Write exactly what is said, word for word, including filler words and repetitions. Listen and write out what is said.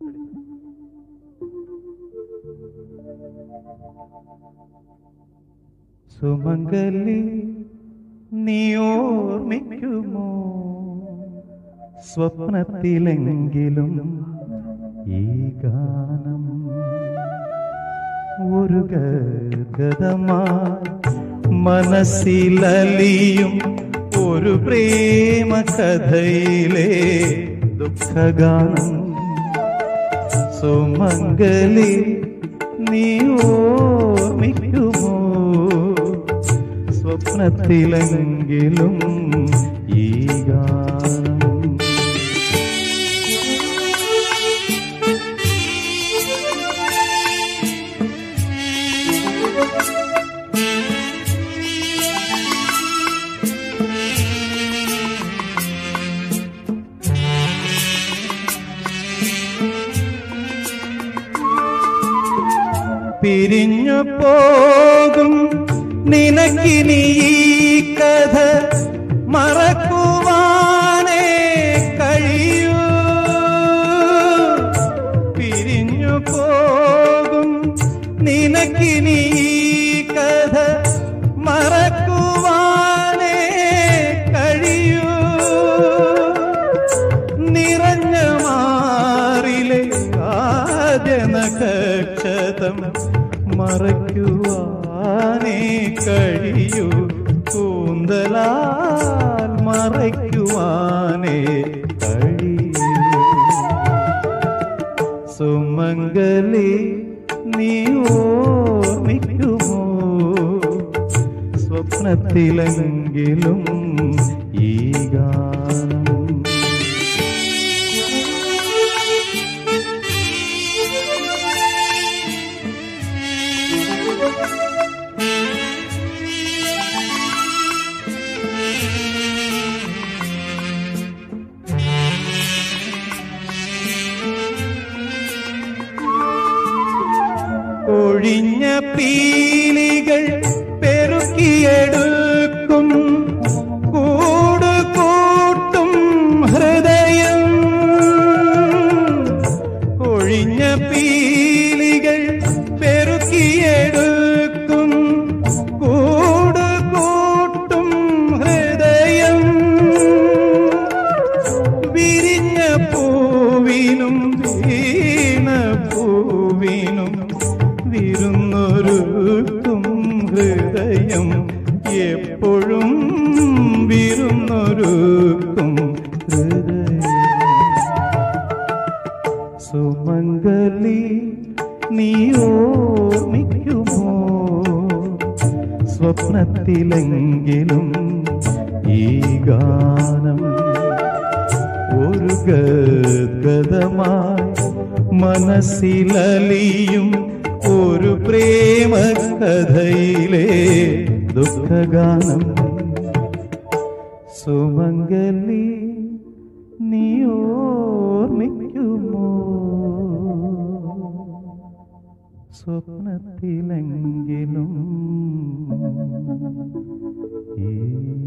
സുമംഗലി നീ ഓർമ്മിക്കുമോ സ്വപ്നത്തിലെങ്കിലും ഈ ഗാനം ഒരു ഗദ്ഗതമായി മനസ്സിലലിയും ഒരു പ്രേമ കഥയിലെ ദുഃഖഗാനം. സുമംഗലി നീ ഓർമ്മിക്കുമോ സ്വപ്നത്തിലെങ്കിലും ഈ ഗാനം. പിരിഞ്ഞു പോകും നിനക്കിനി ഈ കഥ മറക്കുവാനേ കഴിയൂ. പിരിഞ്ഞു പോകും നിനക്കിനി ഈ കഥ മറക്കുവാനേ കഴിയൂ. നിറഞ്ഞ മാറിലെ ആദ്യനക്ഷതം മറയ്ക്കുവാനേ കഴിയൂ. കൂന്തലാൽ മറയ്ക്കുവാനേ കഴിയൂ. സുമംഗലി നീ ഓർമ്മിക്കുമോ സ്വപ്നത്തിലെങ്കിലും ഈ ഗാനം. ഒഴിഞ്ഞ പീലികൾ പെറുക്കിയെടുക്കും കൂട് കൂട്ടും ഹൃദയം. ഒഴിഞ്ഞ പീലികൾ പെറുക്കിയെടുക്കും കൂട് കൂട്ടും ഹൃദയം. വിരിഞ്ഞ പൂവിനും വീണ പൂവിനും വിരുന്നൊരുക്കും ഹൃദയം. എപ്പോഴും വിരുന്നൊരുക്കും ഹൃദയം. സുമംഗലി നീ ഓർമ്മിക്കുമോ സ്വപ്നത്തിലെങ്കിലും ഈ ഗാനം ഒരു ഗദ്ഗതമായി മനസ്സിലലിയും ഒരു പ്രേമ കഥയിലെ ദുഃഖഗാനം. സുമംഗലി നീ ഓർമ്മിക്കുമോ സ്വപ്നത്തിലെങ്കിലും ഈ